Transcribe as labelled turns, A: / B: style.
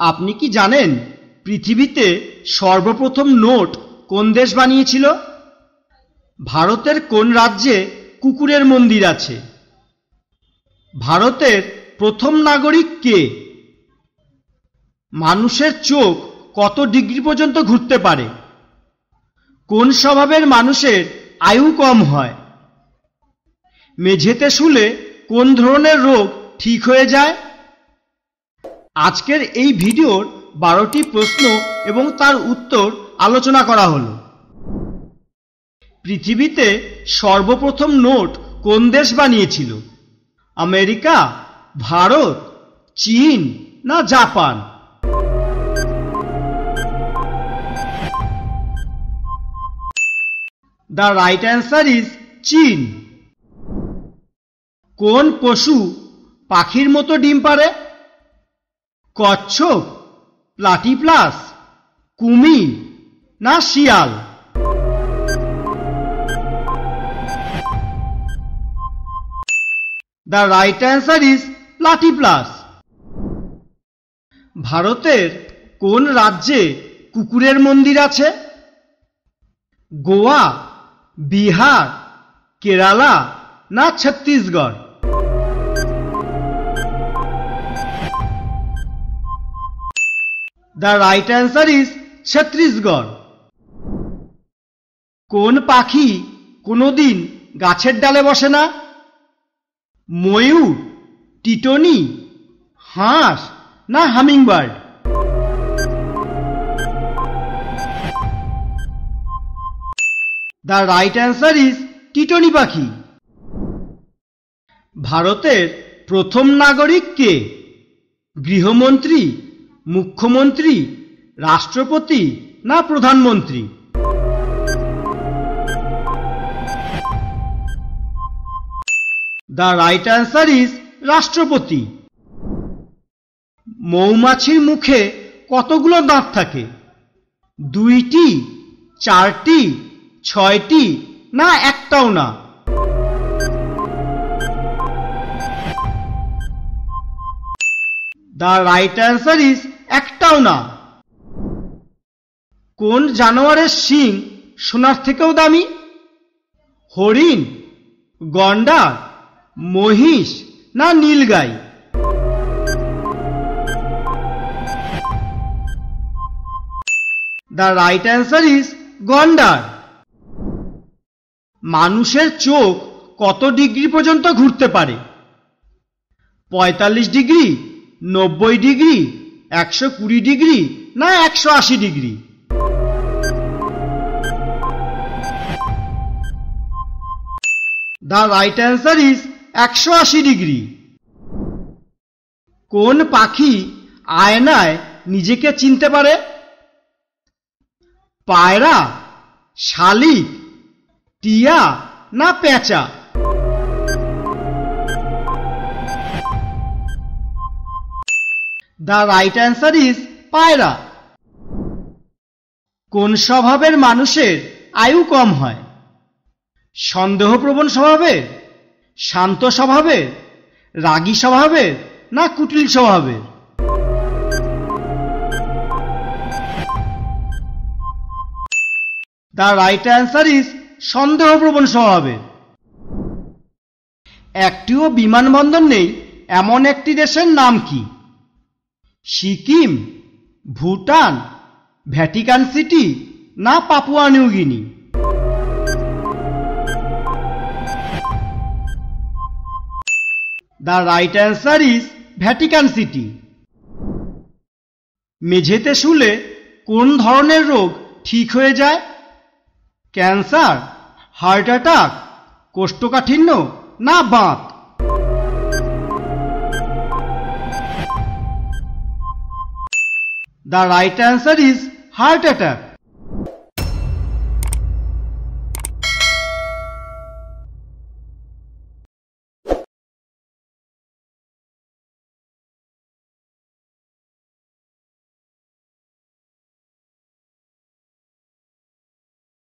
A: আপনি কি জানেন পৃথিবীতে সর্বপ্রথম নোট কোন দেশ বানিয়েছিল? ভারতের কোন রাজ্যে কুকুরের মন্দির আছে? ভারতের প্রথম নাগরিক কে? মানুষের চোখ কত ডিগ্রি পর্যন্ত ঘুরতে পারে? কোন স্বভাবের মানুষের আয়ু কম হয়? মেঝেতে শুলে কোন ধরনের রোগ ঠিক হয়ে যায়? আজকের এই ভিডিওর 12টি প্রশ্ন এবং তার উত্তর আলোচনা করা হলো। পৃথিবীতে সর্বপ্রথম নোট কোন দেশ বানিয়েছিল? আমেরিকা, ভারত, চীন না Japan? The right answer is চীন। কোন পশু পাখির মতো ডিম পাড়ে? কচ্ছপ, প্লাটিপ্লাস, কুমির না শিয়াল? The right answer is প্লাটিপ্লাস। ভারতের কোন রাজ্যে কুকুরের মন্দির আছে? গোয়া, বিহার, কেরালা না Chhattisgarh? The right answer is Chhattisgarh. কোন পাখি কোনোদিন গাছের ডালে বসে না? ময়ূর, টিটনি, হাঁস না hummingbird? The right answer is টিটনি পাখি। ভারতের প্রথম নাগরিক কে? গৃহমন্ত্রী, মুখ্যমন্ত্রী, রাষ্ট্রপতি না প্রধানমন্ত্রী? The right answer is রাষ্ট্রপতি। মৌমাছির মুখে কতগুলো দাঁত থাকে? 2টি, 4টি, 6টি না একটাও না? The right answer is একটাও না। কোন জানোয়ারের শিং সোনার থেকেও দামি? হরিণ, গন্ডার, মহিষ না nilgai? The right answer is গন্ডার। মানুষের চোখ কত ডিগ্রি পর্যন্ত ঘুরতে পারে? 45 ডিগ্রি, 90 ডিগ্রি, 120 ডিগ্রি না 180 degree? The right answer is 180 degree. কোন পাখি আয়নায় নিজেকে চিনতে পারে? পায়রা, শালিক, টিয়া না পেঁচা? The right answer is পায়রা। কোন স্বভাবের মানুষের আয়ু কম হয়? সন্দেহপ্রবণ স্বভাবের, শান্ত স্বভাবের, রাগী স্বভাবের না কুটিল স্বভাবের? The right answer is সন্দেহপ্রবণ স্বভাবের। একটিও বিমানবন্দর নেই এমন একটি দেশের নাম কি? সিকিম, ভুটান, ভ্যাটিকান সিটি না Papua New Guinea? The right answer is Vatican City. মেঝেতে শুলে কোন ধরনের রোগ ঠিক হয়ে যায়? ক্যান্সার, হার্ট অ্যাটাক, কোষ্ঠকাঠিন্য না Baat? The right answer is heart attack.